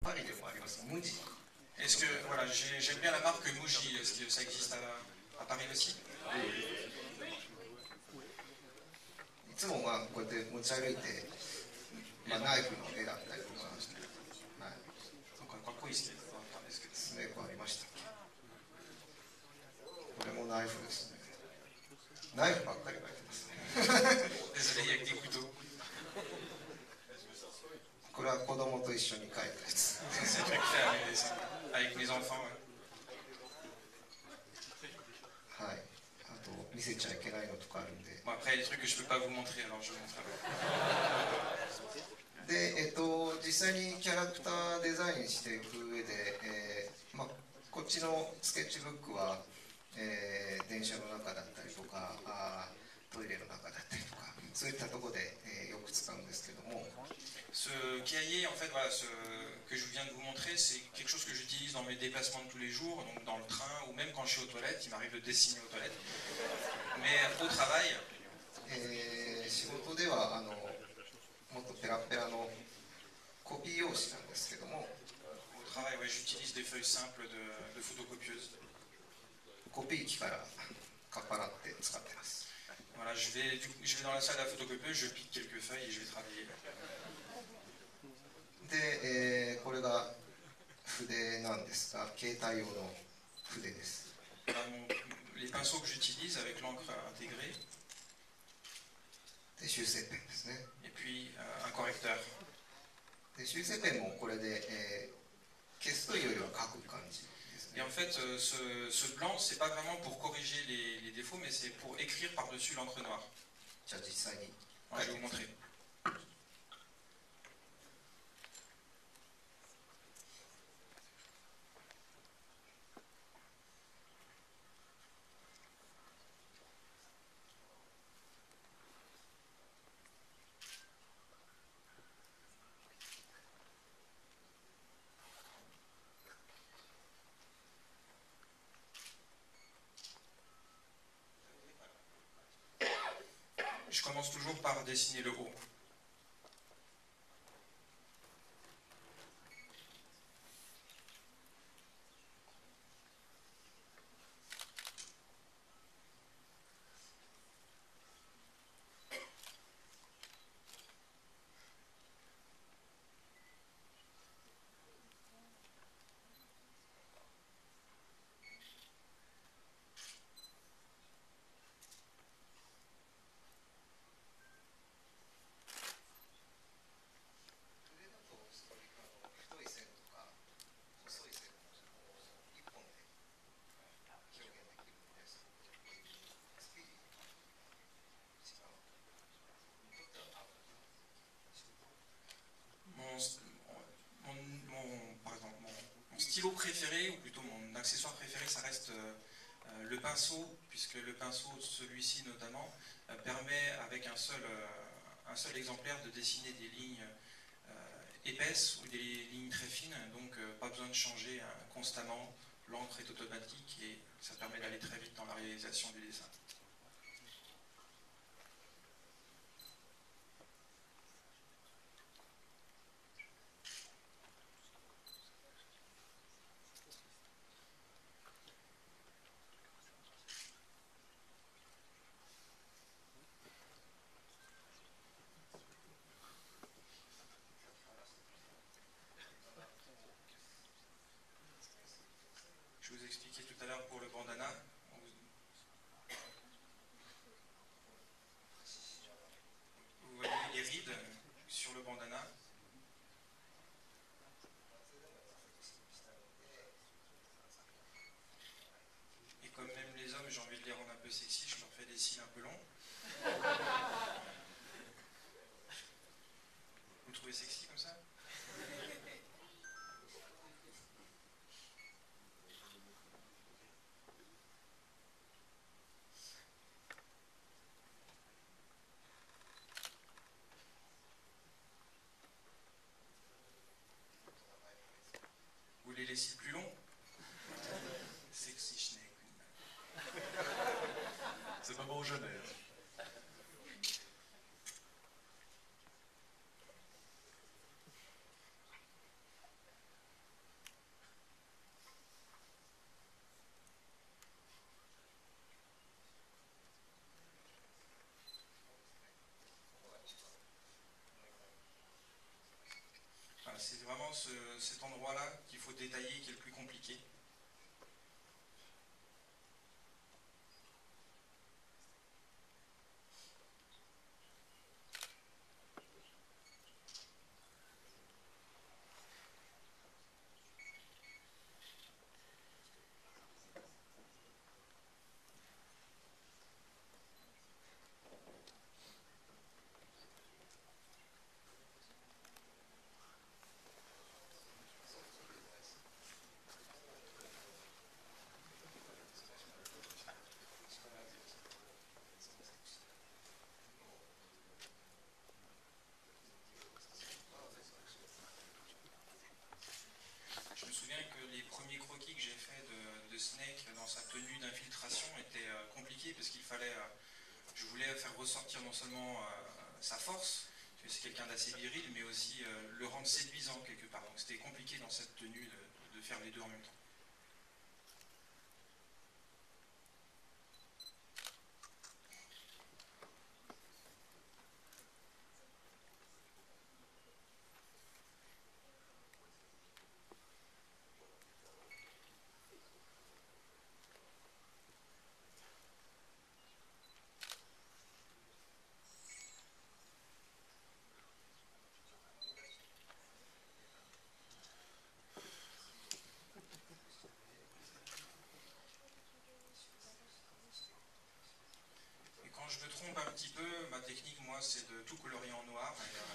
パリでもあります、ムジ。 Est-ce que, voilà, j'aime bien la marque Muji, est-ce que ça existe à Paris aussi? いつもまあこうやって持ち歩いて、まあ、ナイフの絵だったりとか、はい、 そうか、かっこいいですね。あったんですけど。 スネークありましたっけ。これもナイフですね。ナイフばっかり描いてますね。 Désolé, il y a que des couteaux. これは子供と一緒に描いたやつ。 C'est fait avec mes enfants. はい。あと見せちゃいけないのとかあるんで。 Bon, après, il y a des trucs que je peux pas vous montrer, alors je vous montrerai. で、実際にキャラクターデザインしていく上で、まあ、こっちのスケッチブックは、電車の中だったりとかトイレの中だったりとかそういったところで、よく使うんですけども。 Ce cahier, en fait, voilà, que je viens de vous montrer, c'est quelque chose que j'utilise dans mes déplacements de tous les jours, donc dans le train ou même quand je suis aux toilettes. Il m'arrive de dessiner aux toilettes. Mais au travail, 仕事ではもっとペラペラのコピー用紙なんですけども。 au travail, ouais, j'utilise des feuilles simples de photocopieuse. コピー機からかっぱらって使ってます。 Voilà, je vais dans la salle à photocopieuse, je pique quelques feuilles et je vais travailler. で、これが筆なんですが、携帯用の筆です。 Les pinceaux que j'utilise avec l'encre intégrée. で、修正ペンですね。 Et puis un correcteur. で、修正ペンもこれで、消すというよりは書く感じ。 Et en fait, ce blanc, c'est pas vraiment pour corriger les défauts, mais c'est pour écrire par-dessus l'encre noire. じゃあ実際に。 Ouais, je vais vous montrer. Je commence toujours par dessiner le haut. Mon stylo préféré, ou plutôt mon accessoire préféré, ça reste le pinceau, puisque le pinceau, celui-ci notamment, permet avec un seul exemplaire de dessiner des lignes épaisses ou des lignes très fines, donc pas besoin de changer constamment, l'encre est automatique et ça permet d'aller très vite dans la réalisation du dessin. Je vous expliquais tout à l'heure pour le bandana. Vous voyez les rides sur le bandana. Et comme même les hommes, j'ai envie de les rendre un peu sexy, je leur fais des cils un peu longs. Vous le trouvez sexy comme ça? Vous voulez les cils plus longs? Sexy Snake. C'est pas bon au jeune. c'est vraiment cet endroit-là qu'il faut détailler, qui est le plus compliqué. Je me souviens que les premiers croquis que j'ai fait de Snake dans sa tenue d'infiltration étaient compliqués parce qu'il fallait, je voulais faire ressortir non seulement sa force, parce que c'est quelqu'un d'assez viril, mais aussi le rendre séduisant quelque part. Donc c'était compliqué dans cette tenue de faire les deux en même temps. Et quand je me trompe un petit peu, ma technique, moi, c'est de tout colorier en noir.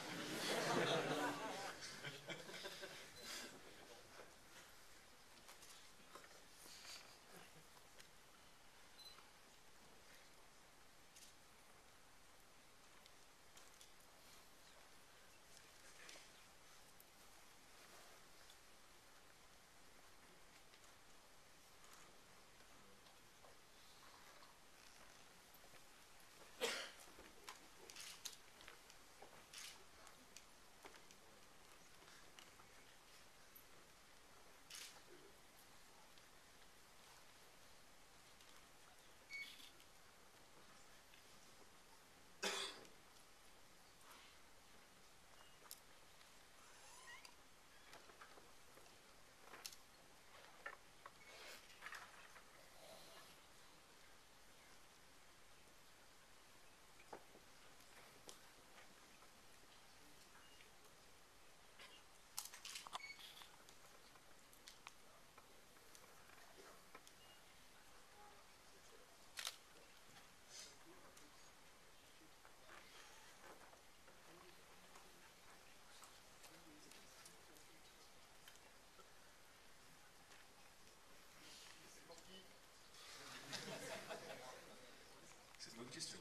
C'est une bonne question.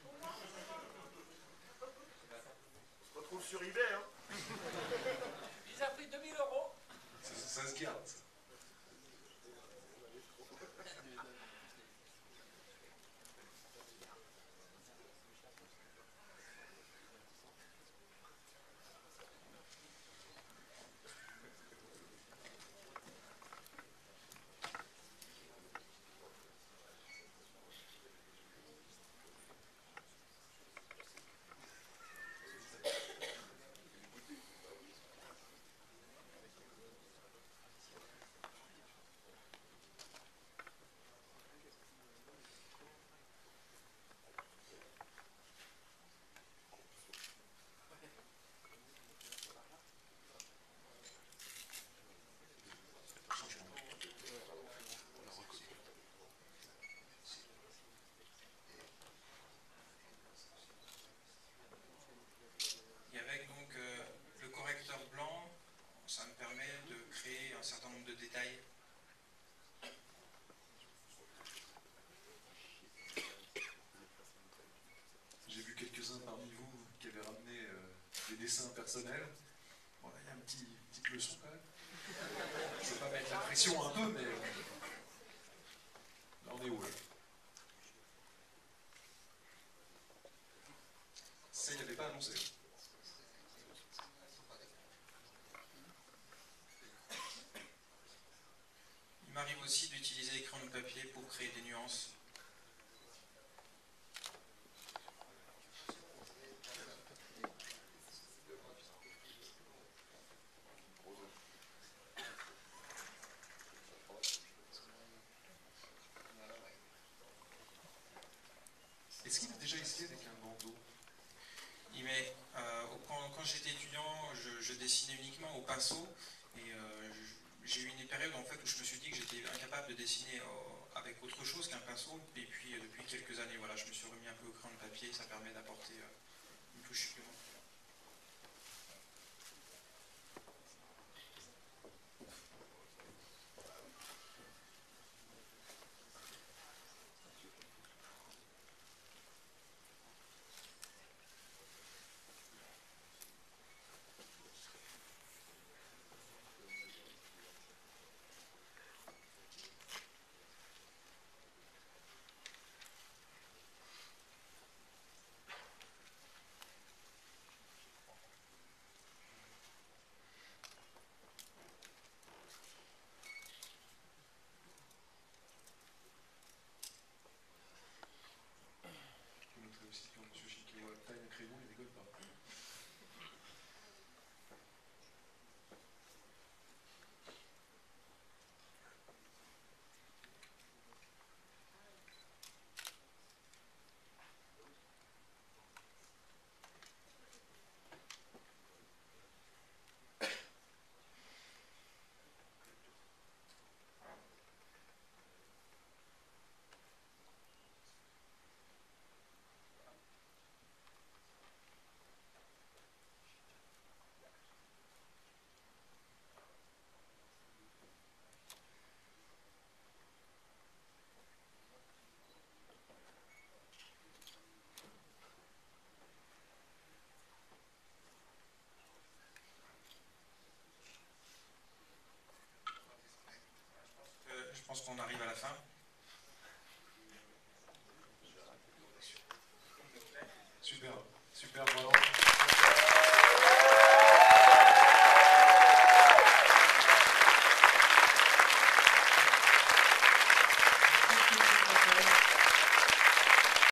On se retrouve sur eBay, hein. Il a pris 2000 €. Ça se garde, ça. Et avec donc le correcteur blanc, ça me permet de créer un certain nombre de détails. J'ai vu quelques-uns parmi vous qui avaient ramené des dessins personnels. Bon, là, il y a une petite leçon quand même. Je ne veux pas mettre la pression un peu, mais là, on est où là? Ça, il n'avait pas annoncé. Il m'arrive aussi d'utiliser les crayons de papier pour créer des nuances. dessinais uniquement au pinceau. Et j'ai eu une période en fait où je me suis dit que j'étais incapable de dessiner avec autre chose qu'un pinceau. Et puis depuis quelques années, voilà, je me suis remis un peu au crayon de papier. Ça permet d'apporter une touche supplémentaire. Je noterai aussi quand M. Chiquet taille un crayon, il rigole pas. Je pense qu'on arrive à la fin. Super, super, vraiment.